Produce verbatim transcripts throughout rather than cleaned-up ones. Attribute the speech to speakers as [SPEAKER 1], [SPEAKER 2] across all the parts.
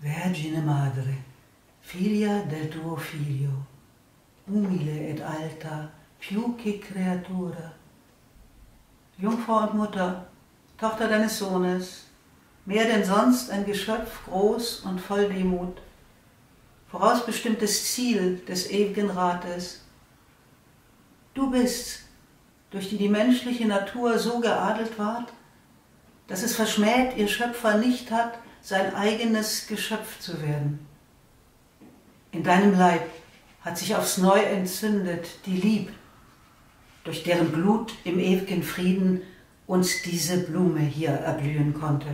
[SPEAKER 1] Vergine Madre, figlia del tuo figlio, umile et alta, più che creatura. Jungfrau und Mutter, Tochter deines Sohnes, mehr denn sonst ein Geschöpf groß und voll Demut, vorausbestimmtes Ziel des ewigen Rates. Du bist, durch die die menschliche Natur so geadelt ward, dass es verschmäht ihr Schöpfer nicht hat, sein eigenes Geschöpf zu werden. In deinem Leib hat sich aufs Neu entzündet die Lieb, durch deren Glut im ewigen Frieden uns diese Blume hier erblühen konnte.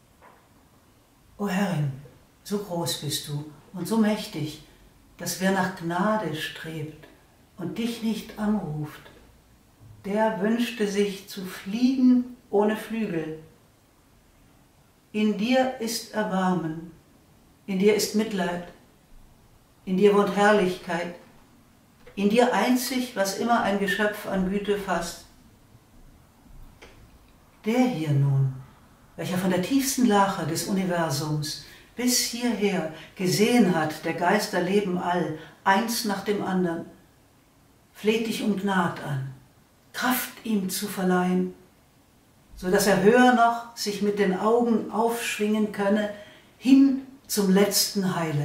[SPEAKER 1] O Herrin, so groß bist du und so mächtig, dass wer nach Gnade strebt und dich nicht anruft, der wünschte sich zu fliegen ohne Flügel. In dir ist Erbarmen, in dir ist Mitleid, in dir wohnt Herrlichkeit, in dir einzig, was immer ein Geschöpf an Güte fasst. Der hier nun, welcher von der tiefsten Lache des Universums bis hierher gesehen hat, der Geister leben all, eins nach dem anderen, fleht dich um Gnad an, Kraft ihm zu verleihen, so dass er höher noch sich mit den Augen aufschwingen könne, hin zum letzten Heile.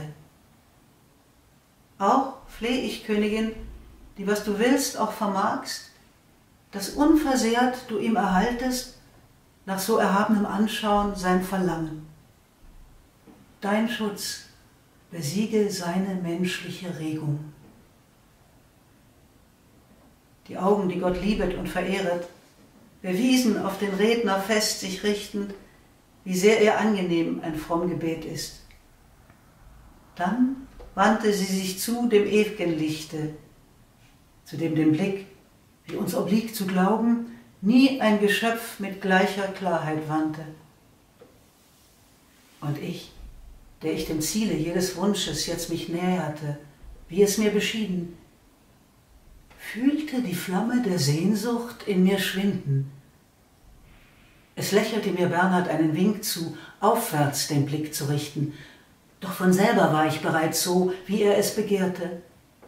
[SPEAKER 1] Auch flehe ich, Königin, die, was du willst, auch vermagst, dass unversehrt du ihm erhaltest, nach so erhabenem Anschauen sein Verlangen. Dein Schutz besiege seine menschliche Regung. Die Augen, die Gott liebet und verehret, bewiesen auf den Redner fest sich richtend, wie sehr ihr angenehm ein fromm Gebet ist. Dann wandte sie sich zu dem ewigen Lichte, zu dem den Blick, wie uns obliegt zu glauben, nie ein Geschöpf mit gleicher Klarheit wandte. Und ich, der ich dem Ziele jedes Wunsches jetzt mich näherte, wie es mir beschieden, fühlte die Flamme der Sehnsucht in mir schwinden. Es lächelte mir Bernhard einen Wink zu, aufwärts den Blick zu richten, doch von selber war ich bereits so, wie er es begehrte,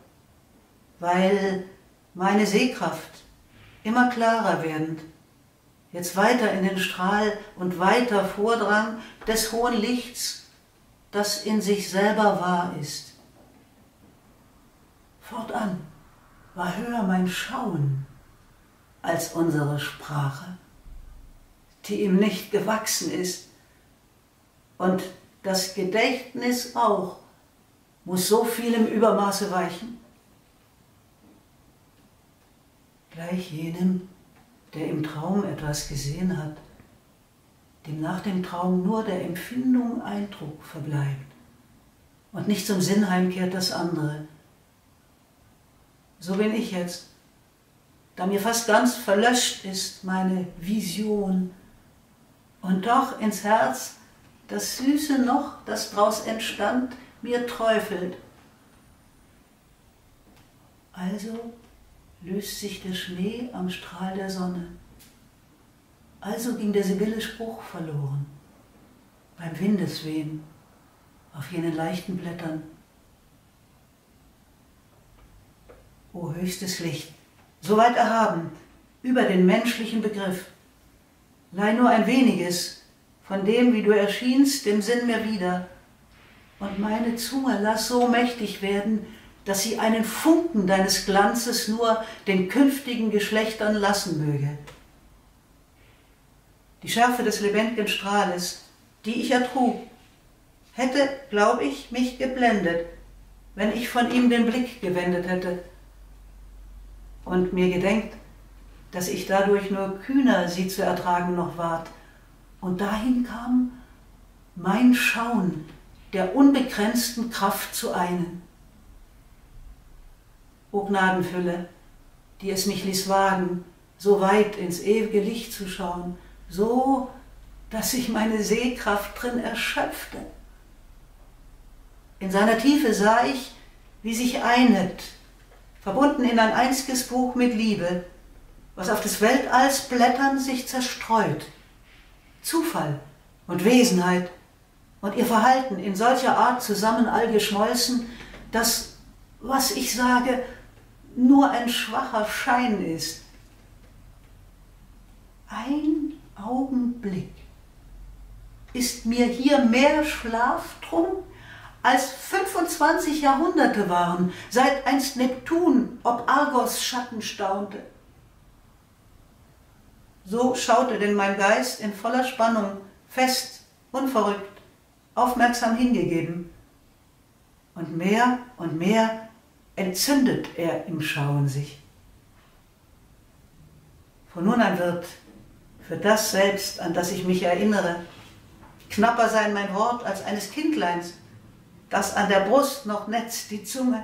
[SPEAKER 1] weil meine Sehkraft, immer klarer werdend, jetzt weiter in den Strahl und weiter vordrang des hohen Lichts, das in sich selber wahr ist. Fortan war höher mein Schauen als unsere Sprache, die ihm nicht gewachsen ist, und das Gedächtnis auch muss so viel im Übermaße weichen. Gleich jenem, der im Traum etwas gesehen hat, dem nach dem Traum nur der Empfindung Eindruck verbleibt und nicht zum Sinn heimkehrt das andere. So bin ich jetzt, da mir fast ganz verlöscht ist meine Vision und doch ins Herz das Süße noch, das draus entstand, mir träufelt. Also löst sich der Schnee am Strahl der Sonne. Also ging der Sibylle Spruch verloren, beim Windeswehen auf jenen leichten Blättern. O höchstes Licht, so weit erhaben, über den menschlichen Begriff, leih nur ein weniges von dem, wie du erschienst, dem Sinn mir wieder, und meine Zunge lass so mächtig werden, dass sie einen Funken deines Glanzes nur den künftigen Geschlechtern lassen möge. Die Schärfe des lebendigen Strahles, die ich ertrug, hätte, glaub ich, mich geblendet, wenn ich von ihm den Blick gewendet hätte. Und mir gedenkt, dass ich dadurch nur kühner sie zu ertragen noch ward, und dahin kam, mein Schauen der unbegrenzten Kraft zu einen. O Gnadenfülle, die es mich ließ wagen, so weit ins ewige Licht zu schauen, so, dass sich meine Sehkraft drin erschöpfte. In seiner Tiefe sah ich, wie sich einet, verbunden in ein einziges Buch mit Liebe, was auf des Weltalls Blättern sich zerstreut, Zufall und Wesenheit, und ihr Verhalten in solcher Art zusammen allgeschmolzen, dass, was ich sage, nur ein schwacher Schein ist. Ein Augenblick ist mir hier mehr Schlaftrunk, als fünfundzwanzig Jahrhunderte waren, seit einst Neptun ob Argos Schatten staunte. So schaute denn mein Geist in voller Spannung, fest, unverrückt, aufmerksam hingegeben. Und mehr und mehr entzündet er im Schauen sich. Von nun an wird für das selbst, an das ich mich erinnere, knapper sein mein Wort als eines Kindleins, das an der Brust noch netzt die Zunge.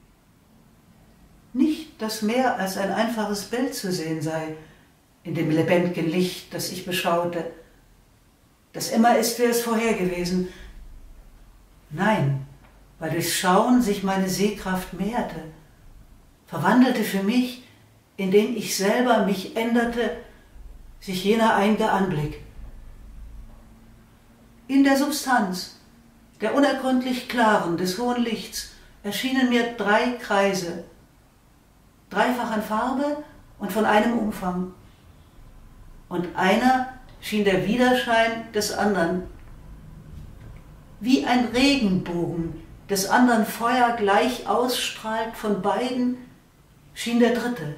[SPEAKER 1] Nicht, dass mehr als ein einfaches Bild zu sehen sei, in dem lebendigen Licht, das ich beschaute, das immer ist, wie es vorher gewesen. Nein, weil durchs Schauen sich meine Sehkraft mehrte, verwandelte für mich, indem ich selber mich änderte, sich jener einige Anblick. In der Substanz, der unergründlich klaren, des hohen Lichts, erschienen mir drei Kreise, dreifach an Farbe und von einem Umfang. Und einer schien der Widerschein des anderen. Wie ein Regenbogen des anderen Feuer gleich ausstrahlt von beiden, schien der dritte.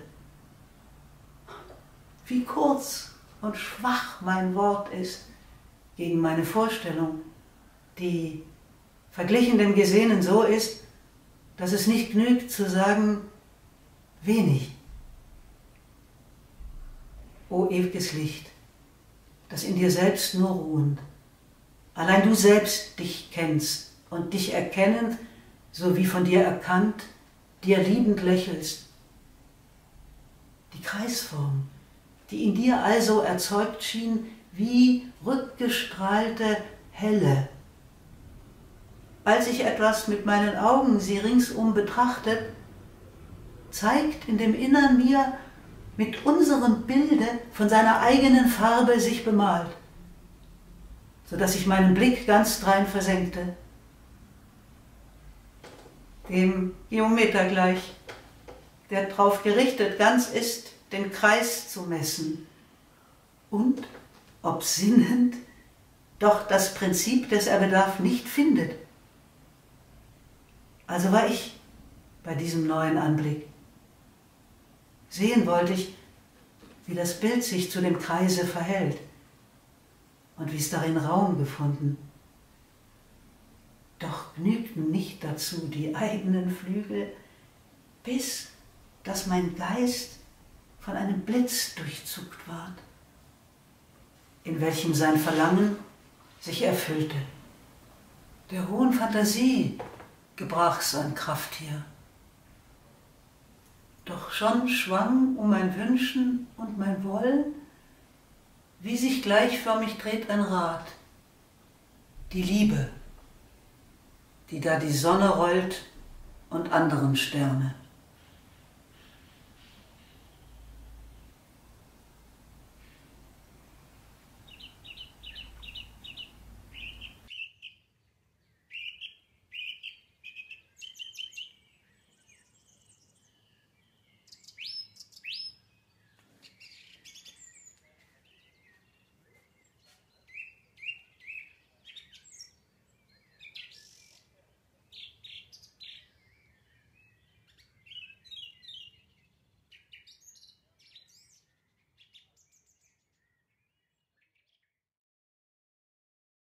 [SPEAKER 1] Wie kurz und schwach mein Wort ist gegen meine Vorstellung, die verglichen dem Gesehenen so ist, dass es nicht genügt zu sagen, wenig. O ewiges Licht, das in dir selbst nur ruhend, allein du selbst dich kennst und dich erkennend, so wie von dir erkannt, dir liebend lächelst. Die Kreisform, die in dir also erzeugt schien, wie rückgestrahlte Helle. Als ich etwas mit meinen Augen sie ringsum betrachtet, zeigt in dem Innern mir mit unserem Bilde von seiner eigenen Farbe sich bemalt, so dass ich meinen Blick ganz drein versenkte, dem Geometer gleich, der drauf gerichtet ganz ist, den Kreis zu messen und, ob sinnend, doch das Prinzip, das er bedarf, nicht findet. Also war ich bei diesem neuen Anblick. Sehen wollte ich, wie das Bild sich zu dem Kreise verhält und wie es darin Raum gefunden. Doch genügten nicht dazu die eigenen Flügel, bis dass mein Geist von einem Blitz durchzuckt ward, in welchem sein Verlangen sich erfüllte. Der hohen Fantasie gebrach's an Kraft hier. Doch schon schwang um mein Wünschen und mein Wollen, wie sich gleichförmig dreht ein Rad, die Liebe, die da die Sonne rollt und anderen Sterne.